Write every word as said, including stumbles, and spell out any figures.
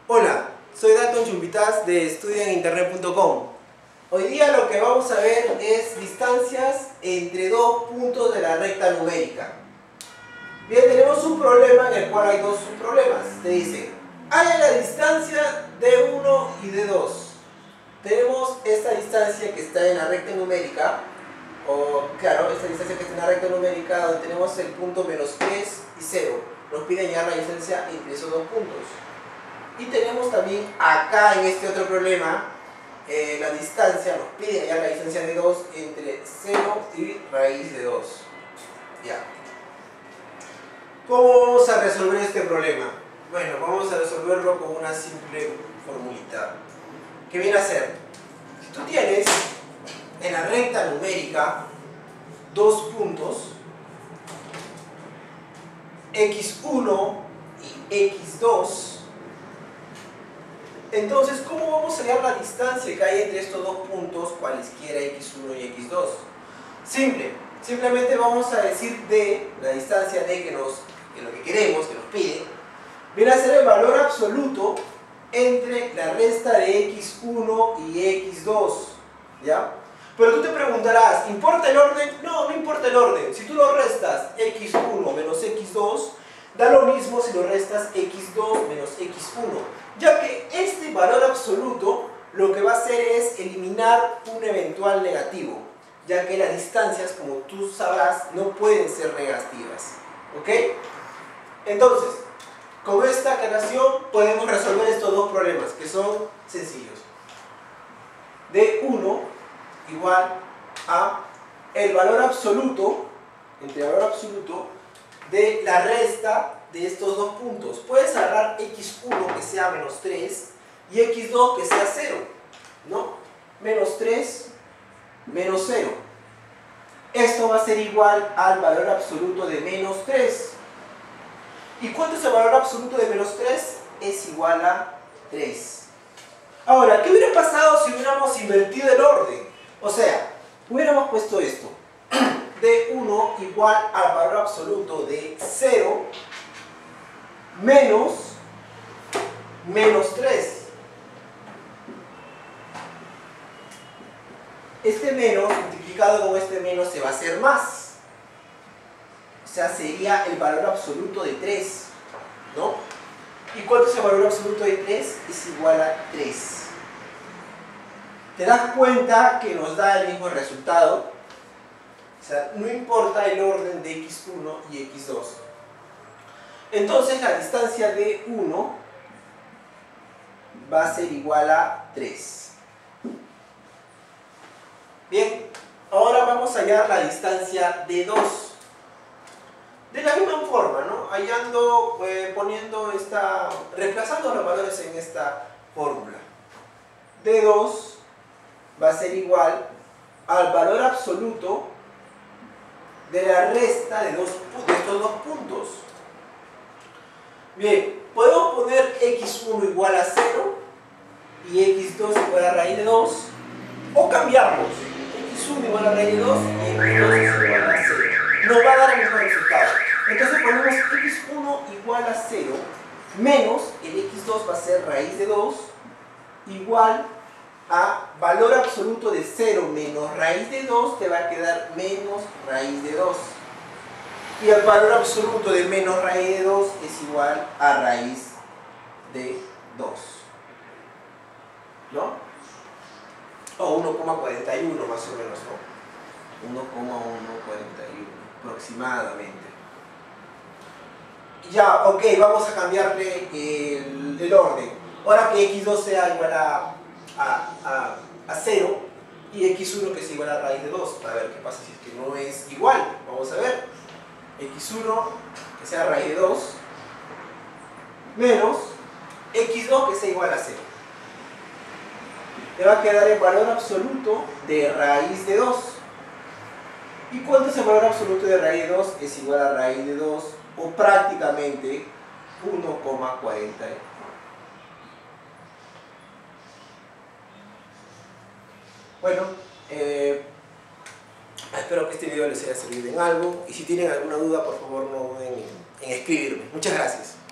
Hola, soy Dalton Chumbitaz de estudia en internet punto com. Hoy día lo que vamos a ver es distancias entre dos puntos de la recta numérica. Bien, tenemos un problema en el cual hay dos subproblemas. Te dice, halla la distancia de uno y de dos. Tenemos esta distancia que está en la recta numérica, o claro, esta distancia que está en la recta numérica donde tenemos el punto menos tres y cero. Nos pide hallar la distancia entre esos dos puntos. Y tenemos también acá en este otro problema, eh, la distancia, nos pide hallar la distancia de dos entre cero y raíz de dos. Ya. ¿Cómo vamos a resolver este problema? Bueno, vamos a resolverlo con una simple formulita. ¿Qué viene a ser? Si tú tienes en la recta numérica dos puntos, equis uno y equis dos, entonces, ¿cómo vamos a hallar la distancia que hay entre estos dos puntos, cualesquiera equis uno y equis dos? Simple, simplemente vamos a decir D, la distancia D que, nos, que lo que queremos, que nos pide, viene a ser el valor absoluto entre la resta de equis uno y equis dos, ¿ya? Pero tú te preguntarás, ¿importa el orden? No, no importa el orden. Si tú lo restas equis uno menos equis dos, da lo mismo si lo restas equis dos menos equis uno, ya que este valor absoluto lo que va a hacer es eliminar un eventual negativo, ya que las distancias, como tú sabrás, no pueden ser negativas. ¿Ok? Entonces, con esta aclaración podemos resolver estos dos problemas, que son sencillos. D uno igual a el valor absoluto, entre el valor absoluto, de la resta de estos dos puntos. Puedes agarrar equis uno que sea menos tres y equis dos que sea cero, ¿no? Menos tres menos cero. Esto va a ser igual al valor absoluto de menos tres. ¿Y cuánto es el valor absoluto de menos tres? Es igual a tres. Ahora, ¿qué hubiera pasado si hubiéramos invertido el orden? O sea, hubiéramos puesto esto. D uno igual al valor absoluto de cero menos menos tres. Este menos multiplicado con este menos se va a hacer más. O sea, sería el valor absoluto de tres, ¿no? ¿Y cuánto es el valor absoluto de tres? Es igual a tres. ¿Te das cuenta que nos da el mismo resultado? O sea, no importa el orden de equis uno y equis dos. Entonces la distancia de uno va a ser igual a tres. Bien, ahora vamos a hallar la distancia de dos. De la misma forma, ¿no? Hallando, eh, poniendo esta, reemplazando los valores en esta fórmula. D dos va a ser igual al valor absoluto de la resta de, dos, de estos dos puntos. Bien, podemos poner equis uno igual a cero y equis dos igual a raíz de dos, o cambiarlos, equis uno igual a raíz de dos y equis dos igual a cero. Nos va a dar el mismo resultado. Entonces ponemos equis uno igual a cero menos el equis dos va a ser raíz de dos igual a valor absoluto de cero menos raíz de dos, te va a quedar menos raíz de dos. Y el valor absoluto de menos raíz de dos es igual a raíz de dos. ¿No? O uno coma cuarenta y uno más o menos, ¿no? uno coma ciento cuarenta y uno aproximadamente. Ya, ok, vamos a cambiarle el, el orden. Ahora que equis dos sea igual a A, a, a cero y equis uno que es igual a raíz de dos. A ver qué pasa si es que no es igual. Vamos a ver. equis uno que sea raíz de dos menos equis dos que sea igual a cero. Te va a quedar el valor absoluto de raíz de dos. ¿Y cuánto es el valor absoluto de raíz de dos? Es igual a raíz de dos, o prácticamente uno coma cuarenta. Bueno, eh, espero que este video les haya servido en algo y si tienen alguna duda por favor no duden en, en escribirme. Muchas gracias.